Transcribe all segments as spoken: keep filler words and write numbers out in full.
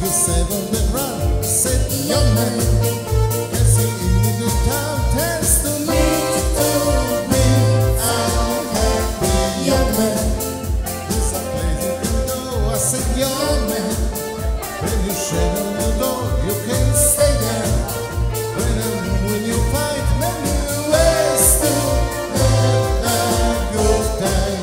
say on the run, said young man, can see in the town, tends to me, to me, I'm happy, young man. There's a place you can go, I said young man. When you shut on the door, you can stay there. When, when you find many ways to have a good time.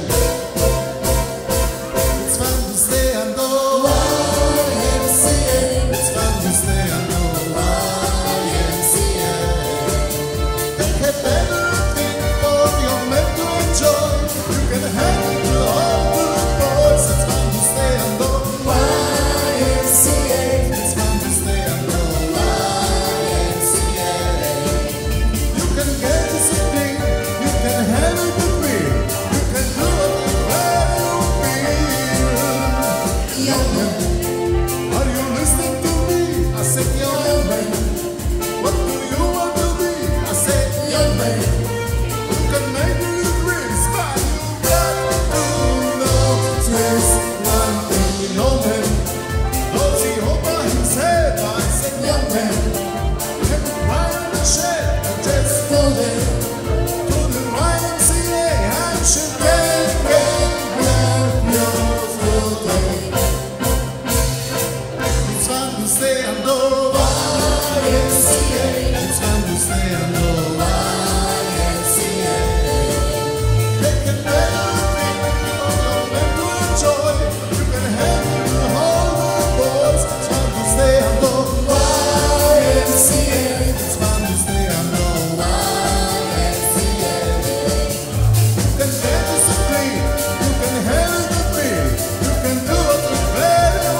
It's fun to stay and go Y M C A. It's fun to stay and go Y M C A. They have everything for your men to enjoy. You can hang with all the boys. It's fun to stay and go Y M C A. It's fun to stay and go Y M C A. You can get discipline, you can have it with me, you can do it where you feel. Young man, are you listening to me? I said, young man, what do you want to be? I said, young man, you can make your dreams, but you got to notice one thing, young man. Does he over his head? I said, young man, can you ride in the shed and just go there to the Y M C A and should get have your full day. It's fun to stay and go Y M C A. It's fun to stay and go Y M C A. They can everything for your men to enjoy. You can have it with all the boys. It's fun to stay and go Y M C A. It's fun to stay and go Y M C A. You can get discipline, you can have it with me, you can do it where you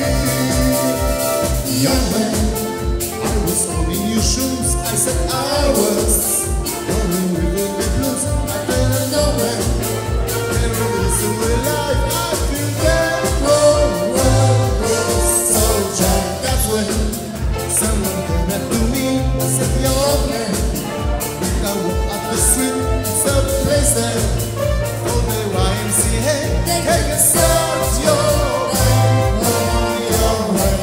feel. Young man, I was all in your shoes. I said I was going with the blues. I didn't know man. There is a real life. I feel that whoa, whoa, whoa, soldier. That's when someone came up to me. I said, young man, I walk up the street. It's a place there for the Y M C A. They can start your way on your way.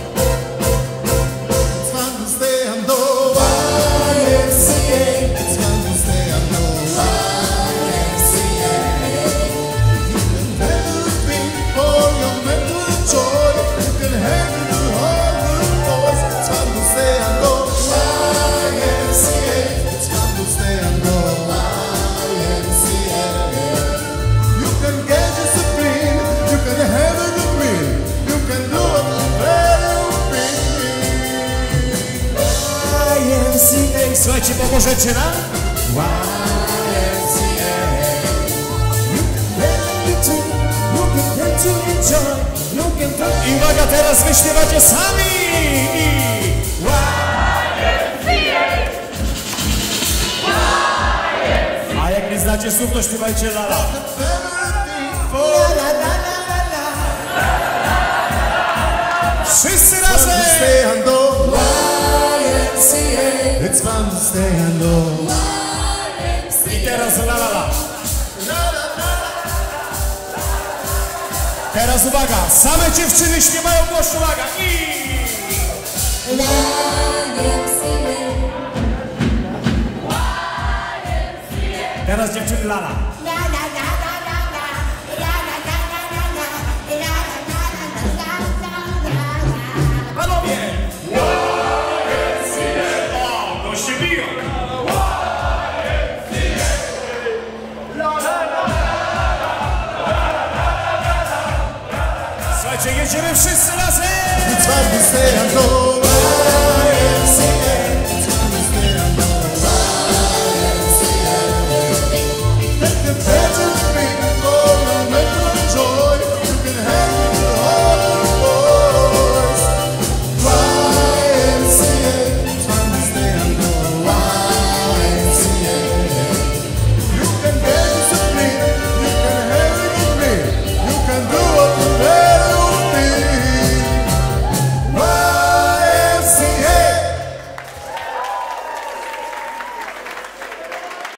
It's fun to stay and go Y M C A. It's fun to stay and go Y M C A. You can everything for your men to enjoy. You can hang with all the boys. It's fun to stay and go Y M C A. It's fun to stay and go Y M C A. You can get discipline, you can have a good meal, you can do it where you feel. Y M C A. Słuchajcie, pomożecie nam? Y M C A. You can everything, you can get to enjoy, you can do I uwaga, teraz wy śpiewacie sami! A jak nie znacie słów, to śpiewajcie la la. everything for Wszyscy fun to razem! stay and go Y M C A. It's fun to stay and go. I teraz la la la. Teraz uwaga, same dziewczyny śpiewają głośno, uwaga i... Teraz dziewczyny la la. Panowie! O, goście biją! Słuchajcie, jedziemy wszyscy razem! It's fun to stay and go